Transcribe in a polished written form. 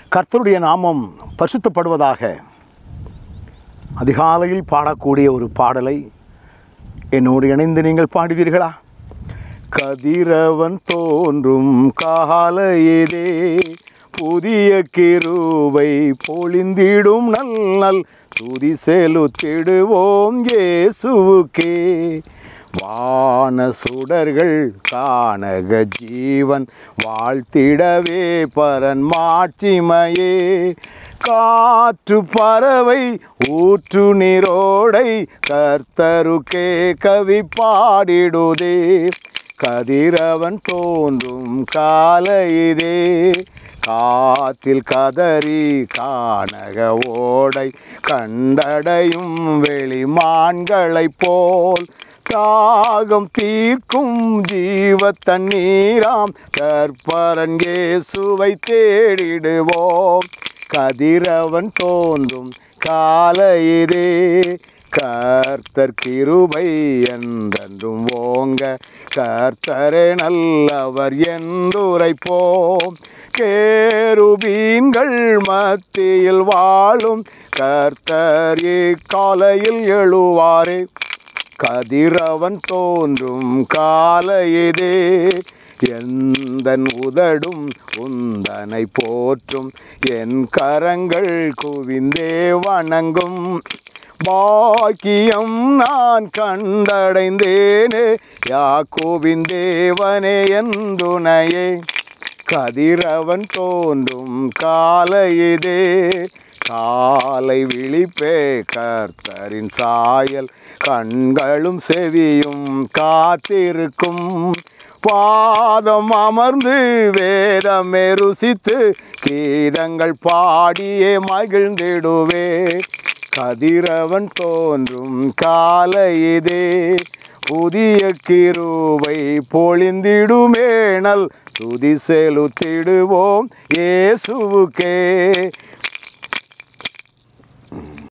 கர்த்தருடைய நாமம் பரிசுத்தப்படுவதாக. அதிகாலையில் பாடக்கூடிய ஒரு பாடலை என்னோடு இணைந்து நீங்கள் பாடுவீர்களா? கதிரவன் தோன்றும் காலையிலே புதிய கிருபை பொழிந்திடும் நல் துதி செலுத்திடுவோம் இயேசுவுக்கே. வான சுடர்கள் காணக ஜீவன் வாழ்த்திடவே பரன் மாட்சிமையே. காற்று பறவை ஊற்று நீரோடை கர்த்தருக்கே கவி பாடிடுதே. கதிரவன் தோன்றும் காலையிலே காற்றில் கதறி காணக ஓடை கண்டடையும் வெளிமான்களைப் போல் தாகம் தீர்க்கும் ஜீவ தண்ணீராம் கர்ப்பரன் இயேசுவை தேடிடுவோம். கதிரவன் தோன்றும் காலையிலே கர்த்தர் கிருபை என்றென்றும் ஓங்க கர்த்தரே நல்லவர் என்றுரைப்போம். கேருபீன்கள் மத்தியில் வாழும் கர்த்தர் இக்காலையில் எழுவாரே. கதிரவன் தோன்றும் காலையிலே எந்தன் உதடும் உந்தனை போற்றும் என் கரங்கள் குவிந்தே வணங்கும். பாக்கியம் நான் கண்டடைந்தேனே யாக்கோபின் தேவனே என் துணையே. கதிரவன் தோன்றும் காலையிலே காலை விழிப்பே கர்த்தரின் சாயல் கண்களும் செவியும் காத்திருக்கும். பாதம் அமர்ந்து வேதமே ருசித்து கீதங்கள் பாடியே மகிழ்ந்திடுவே. கதிரவன் தோன்றும் காலையிலே புதிய கிருபை பொழிந்திடுமேனல் துதி செலுத்திடுவோம் இயேசுவுக்கே.